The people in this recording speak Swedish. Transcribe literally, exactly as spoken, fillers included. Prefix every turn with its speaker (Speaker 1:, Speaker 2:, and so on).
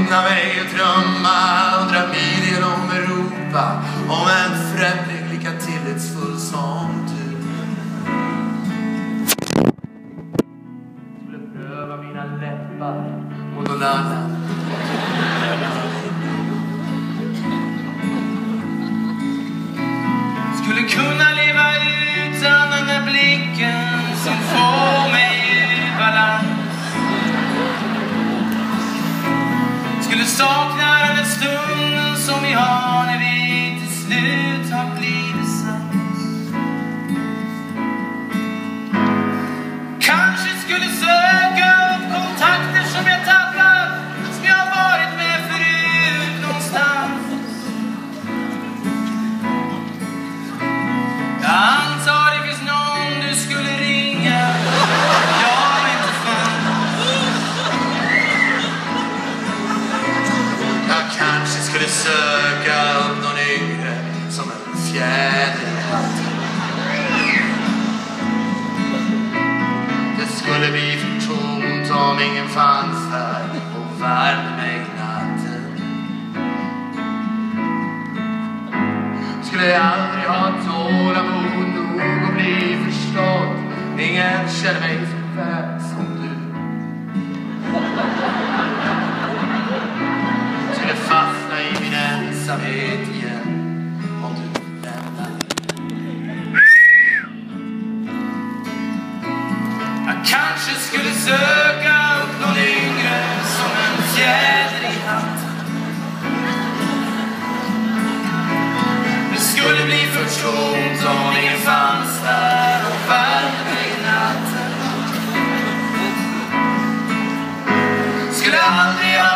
Speaker 1: unna mig och drömma hundra mil genom Europa om en främling lika tillitsfull som du. Skulle pröva mina läppar mot någon annan. Skulle kunna leva utan den där blicken som får mig i balans. Skulle sakna den där stunden som vi har när vi till slut har blivit sams. Kanske skulle söka upp kontakter som jag tappat, som jag varit med förut någonstans. Jag antar det finns någon du skulle ringa. Jag vet inte fan. Jag kanske skulle söka upp någon yngre som en fjäder i hatten. Det skulle bli för tomt om ingen fanns här och värmde mig natten. Skulle jag aldrig ha tålamod nog och bli förstådd. Ingen känner mig så väl som du. Skulle fastna i min ensamhet igen om du lämnar. Jag kanske skulle söka upp någon yngre som en fjäder i hatten. Det skulle bli för tomt om ingen fanns där och värmde mig i natten. Skulle aldrig ha